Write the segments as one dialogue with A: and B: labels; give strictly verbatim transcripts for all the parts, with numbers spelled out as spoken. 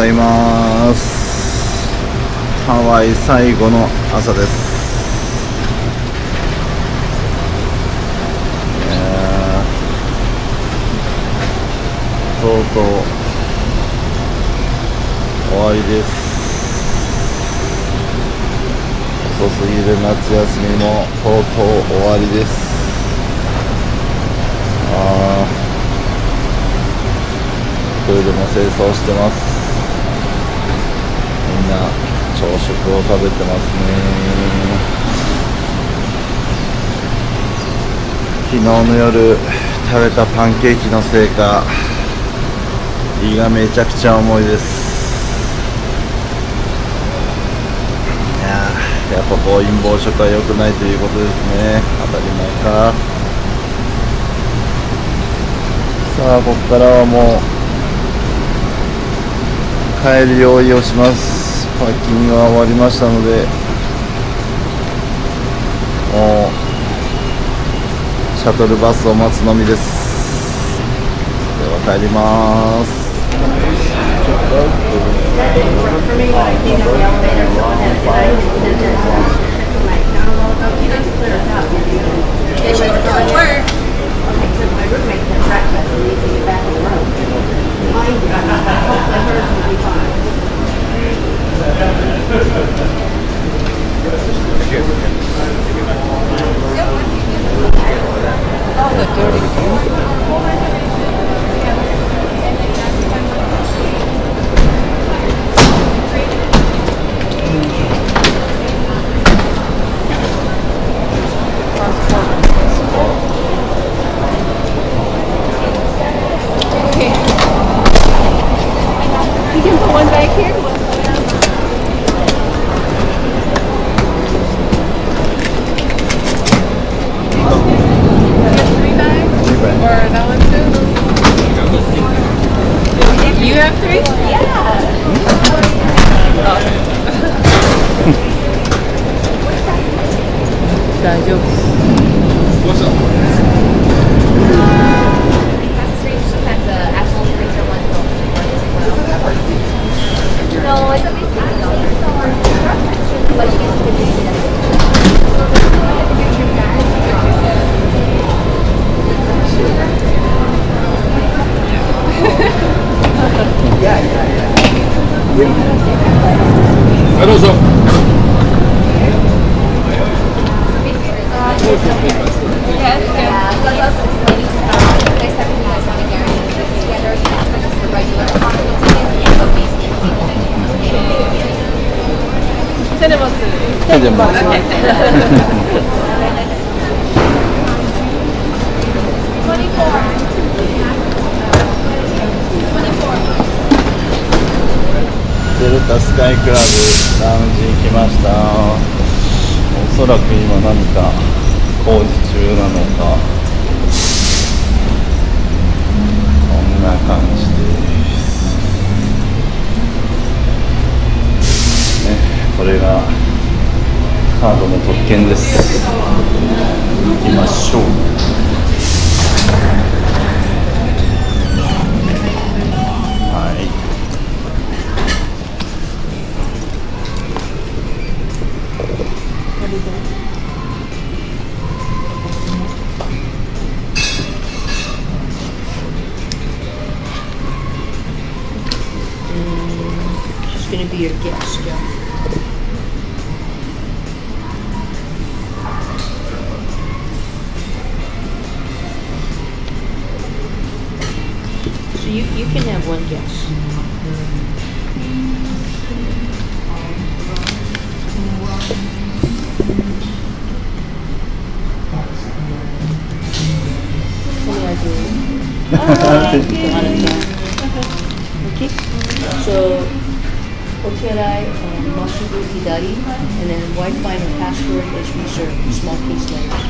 A: ざいます。ハワイ最後の朝です。いやとうとう終わりです。遅すぎる夏休みもとうとう終わりです。あープールも清掃してます。みんな朝食を食べてますね。昨日の夜食べたパンケーキのせいか胃がめちゃくちゃ重いです。いやーやっぱ暴飲暴食は良くないということですね。当たり前か。さあここからはもう帰る用意をします。パーキングは終わりましたので、もうシャトルバスを待つのみです。では帰ります。
B: 大丈夫。
C: はい、どうぞ。
B: 手で持つ。
A: 手で持つ。デルタスカイクラブラウンジに来ました。おそらく今何か工事中なのか、こんな感じですね。これがカードの特権です。行きましょう。はい。
B: She's gonna be your guest, Joe. So you you can have one guest. Okay, so Oterai and Masubu Hidari, and then Wi-Fi and password is reserved, small case letters.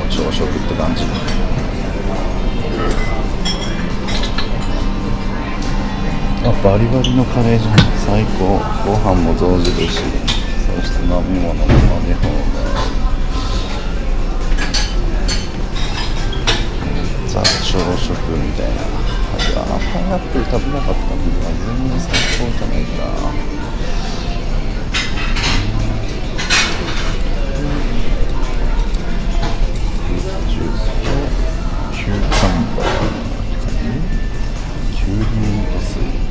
A: 朝食って感じ。あ、バリバリのカレーじゃん、最高。ご飯も増汁ですし、そして飲み物も飲み放題。ザ朝食みたいな。あ、パイナップル食べなかったんだ。全然最高じゃないか。ジュースとキューカンバー、キュウリミントスープ。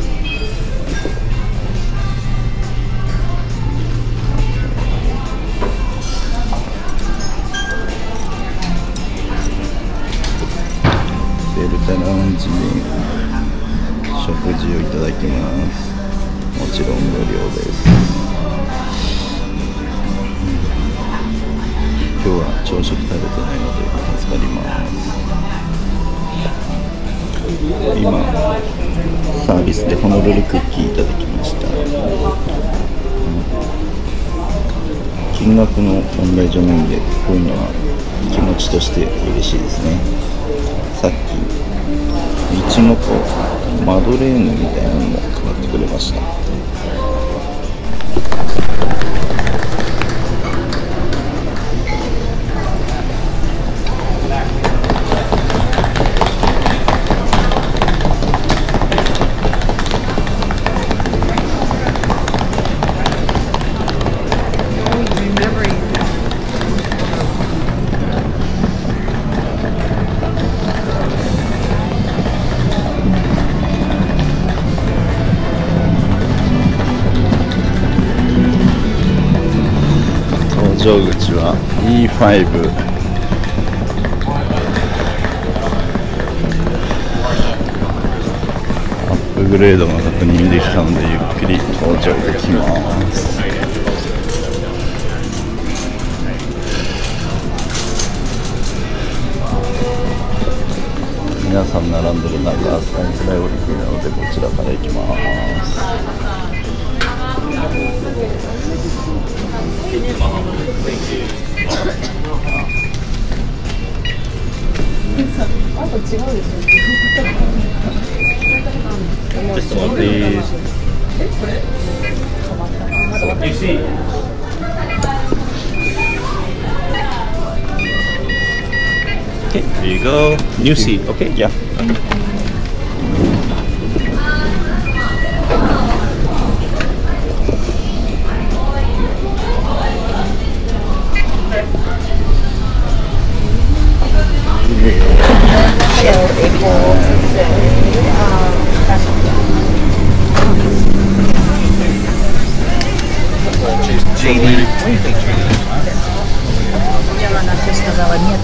A: デルタラウンジに食事をいただきます。もちろん無料です。今日は朝食食べてないので助かります。今サービスでホノルルクッキーいただきました。金額の問題じゃないんで、こういうのは気持ちとして嬉しいですね。さっきいちごとマドレーヌみたいなのも配ってくれました。搭乗口は イーファイブ。 アップグレードが確認できたのでゆっくり搭乗できます。皆さん並んでる中、スカイプライオリティなのでこちらから行きます。
B: あと違うでしょ。
A: Just one please. You see. Okay, here you go. New seat. Okay, yeah.
C: J D. What do you think, J D?
B: Она тебе сказала нет.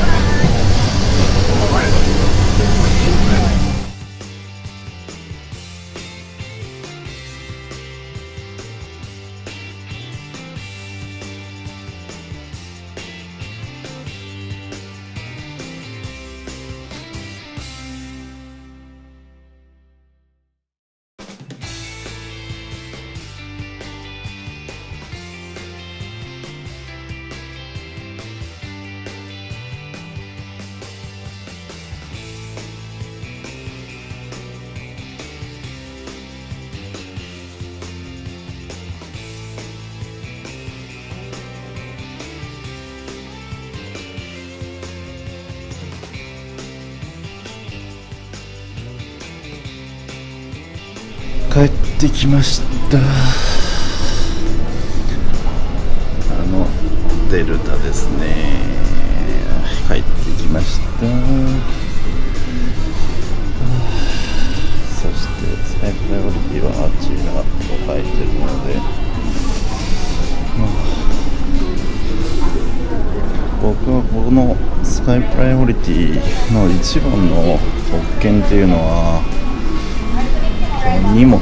B: 帰ってきました。あのデルタですね。帰ってきました。そしてスカイプライオリティはあちらと書いてるので、僕はこのスカイプライオリティの一番の特権っていうのは荷物